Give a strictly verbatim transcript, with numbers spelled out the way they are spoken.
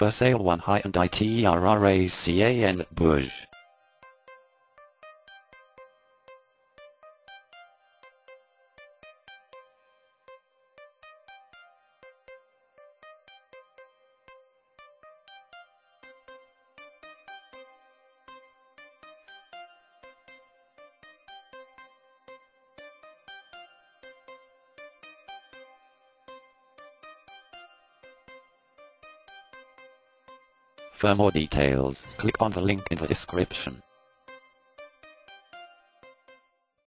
For sale one Hyundai T R R A C A N at Bush. For more details, click on the link in the description.